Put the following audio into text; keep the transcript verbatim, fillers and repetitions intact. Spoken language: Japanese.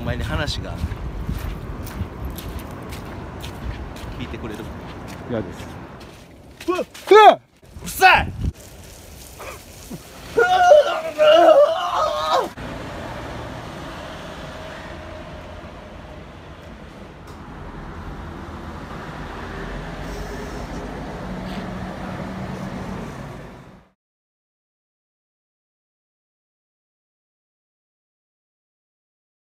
前に話が聞いてくれる？ 嫌です。 うわっうっさい